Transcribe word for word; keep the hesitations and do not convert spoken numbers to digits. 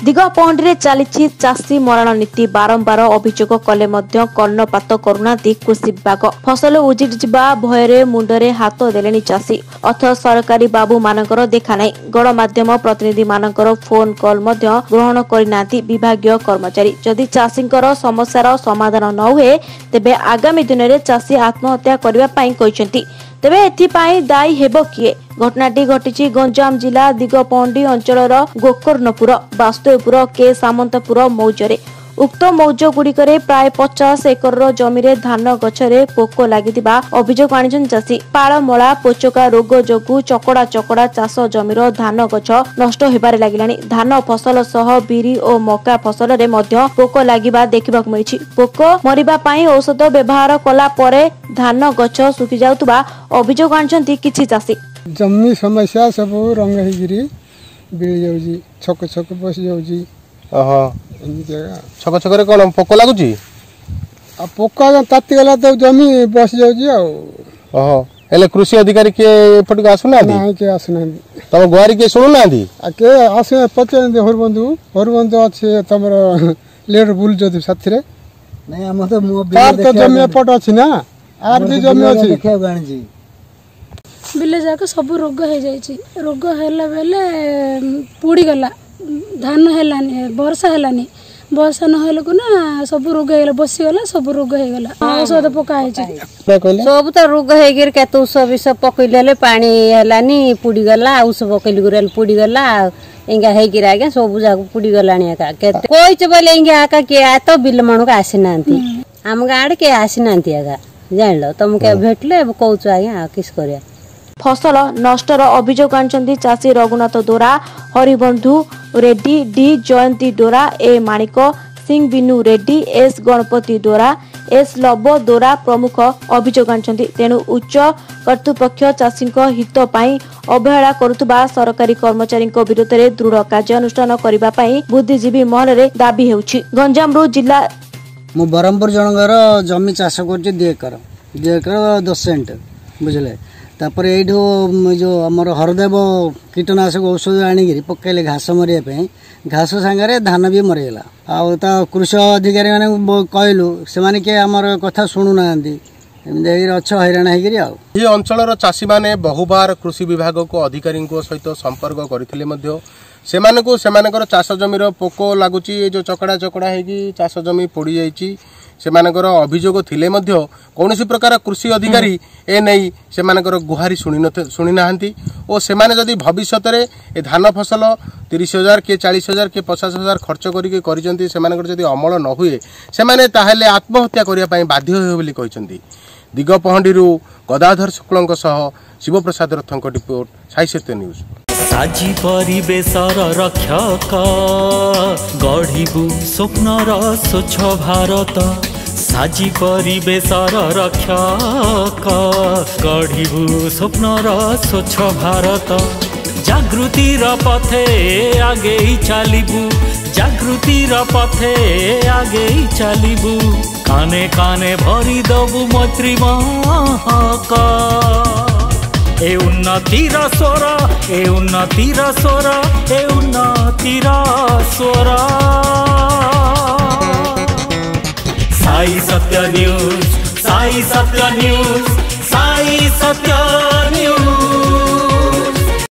दिगपहंडी चली चाषी मरण नीति बारंबार अभियोग कले कर्णपात करुना कृषि विभाग फसल उजिड़ जा भय मुंडरे हाथ देले चाषी अथ सरकारी बाबू मानकर देखा नहीं गणमाध्यम प्रतिनिधि मानकर फोन कॉल ग्रहण करना विभागीय कर्मचारी जदि चाषी समस्यार समाधान न हुए तेबे आगामी दिन में चाषी आत्महत्या करने तेबे एथिपाई दायी हेबो किए घटनाटी घटी गंजाम जिला दिगपहंडी अंचल गोकर्णपुर वास्तुपुर के सामंतपुर मौजरे उक्त मौज गुड़िकरे प्राय पचास एकर जमी धान गछरे पोक लगी अभियोग आनी चाषी पालमला पोचका रोग जोगु चकड़ा चकड़ा चाष जमीर धान गछ नष्ट होबार लगिलानी धान फसल सह बिरी और मका फसल रे मध्य पोक लगिबा देखिबा मिली पोक मरिबा पई औषध व्यवहार कला परे धान गछ सुखी जाउतबा अभियोग आनी किछि चाषी जमी समस्या सब रंग हिगिरी बिल जाउजी छक छक बस जाउजी ओहो छक छक कौन पोक लगुच पोक ताती गला तो जमी बस जाओ हेले कृषि अधिकारी किए एपट को आसुना किए आसुना तुम गुआरी किए शुणुना के आस पचार हरबंधु हरबंधु अच्छे तुम लेट बुल साथी तो जमी एपट अच्छी ना आर भी जमी अच्छी बिले जाक सब रोग हो जाइए रोग है बेले पुड़ी गला धान है वर्षा है वर्षा नहले को ना सब रोग हो बसीगला सब रोग हो औषध पकाई सब तो रोग हो उष विष पकईले पानी है पुड़ी गला उष पकईली पुड़ीगला इंगा होकर आज्ञा सब जगह पुड़ी गला कही बोले इंगा आका किए तो बिल मन को आसी ना आम गाँव किए आसी ना आगा जान लो तुम क्या भेटले कौच आज्ञा किस कर फसल नष्टर अभियोग आनी चाषी रघुनाथ दोरा हरिबंधु रेड्डी डी जयंती डोरा ए माणिक सिंह बिनु रेड्डी एस गणपति डोरा एस लव दोरा प्रमुख अभियोग आनी तेणु उच्च कर्तृपक्ष चाषी हित पाई अवहेला करुवा सरकारी कर्मचारी विरोध में दृढ़ कार्यानुष्ठान करने बुद्धिजीवी महल में दाबी होउछि। गंजाम जिला मु बरहमपुर जनगर जमी चाष कर दिएकर दिएकर दस सेंट बुझे तापर यू जो आमर हरदेव कीटनाशक औषध आनिक पकड़े घास मरिया घास सांगे धान भी मरीगला आ कृषि अधिकारी मैंने कहलु से किए आमर कथा शुणुना अच्छ हैरान हो अंचल चाषी मैंने बहुबार कृषि विभाग को अधिकारी सहित संपर्क करते सेमानकु सेमानकर चाष जमीर पोक लगुच जो चकड़ा चकड़ा होगी चाष जमी पोड़ी जाइए सेमानकर अभियोग थिले मध्य कौनसी प्रकार कृषि अधिकारी ए नहीं सेमानकर गुहारी शुणी शुणी नाहांती और सेमाने जदि भविष्य में ए धान फसल तीस हजार किए चालीस हजार किए पचास हजार खर्च करके करिसेंती सेमानकर जदि अमल न हुए सेमाने ताहेले आत्महत्या करिया पई बाध्य होय बोली कहिसेंती। दिगपहंडी गदाधर शुक्लंक सह शिवप्रसाद रथंक रिपोर्ट साहित्य न्यूज। साजी परिवेशर रक्षक गढ़िबु स्वप्नर स्वच्छ भारत साजी परिवेशर रक्षक गढ़िबु स्वप्नर स्वच्छ भारत जागृतिर पथे आगे चलिबु जागृतिर पथे आगे चलिबु काने काने भरी दबु मैत्री महक ए उन्नतिर स्वर ए उन्नतिर स्वर ए उन्नतिर स्वर साई सत्य न्यूज साई सत्य न्यूज।